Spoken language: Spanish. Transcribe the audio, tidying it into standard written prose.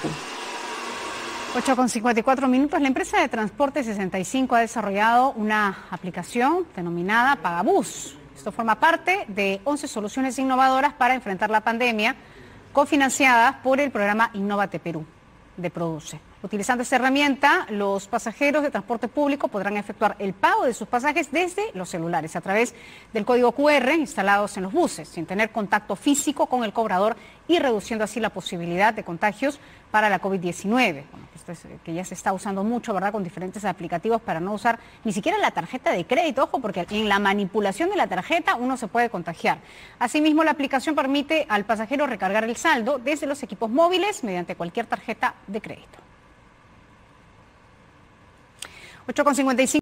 Yaracuy. 8:54. La empresa de transporte 65 ha desarrollado una aplicación denominada Pagabús. Esto forma parte de 11 soluciones innovadoras para enfrentar la pandemia, cofinanciadas por el programa Innovate Perú de Produce. Utilizando esta herramienta, los pasajeros de transporte público podrán efectuar el pago de sus pasajes desde los celulares a través del código QR instalados en los buses, sin tener contacto físico con el cobrador y reduciendo así la posibilidad de contagios para la COVID-19. Bueno, esto es que ya se está usando mucho, ¿verdad?, con diferentes aplicativos para no usar ni siquiera la tarjeta de crédito, ojo, porque en la manipulación de la tarjeta uno se puede contagiar. Asimismo, la aplicación permite al pasajero recargar el saldo desde los equipos móviles mediante cualquier tarjeta de crédito. 8:55.